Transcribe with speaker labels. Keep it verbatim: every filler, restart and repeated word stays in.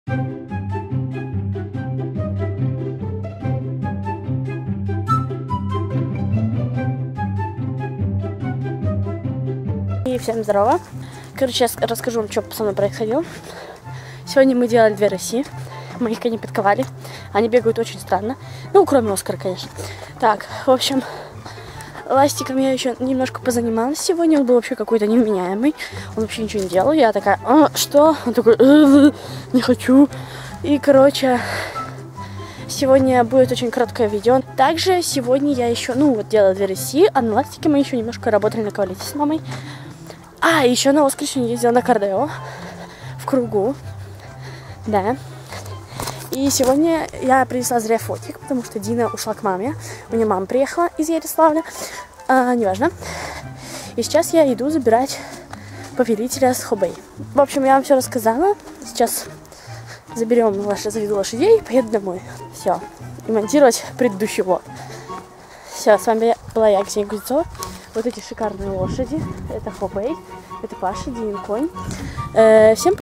Speaker 1: И всем здорово. Короче, сейчас расскажу вам, что со мной происходило. Сегодня мы делали две России. Мы их не подковали. Они бегают очень странно. Ну, кроме Оскара, конечно. Так, в общем, ластиком я еще немножко позанималась сегодня. Он был вообще какой-то невменяемый. Он вообще ничего не делал. Я такая, а, что? Он такой, не хочу. И, короче, сегодня будет очень короткое видео. Также сегодня я еще, ну, вот делала две России, а на ластике мы еще немножко работали на кавалете с мамой. А, еще на воскресенье ездила на кардео в кругу. Да. И сегодня я принесла зря фотик, потому что Дина ушла к маме. У нее мама приехала из Ярославля. А, неважно. И сейчас я иду забирать повелителя с Хобэй. В общем, я вам все рассказала. Сейчас заберем лошадь, заведу лошадей и поеду домой. Все. И монтировать предыдущий влог. Все, с вами была я, Ксения Кузнецова. Вот эти шикарные лошади. Это Хобэй. Это Паша, Динин конь. Э, всем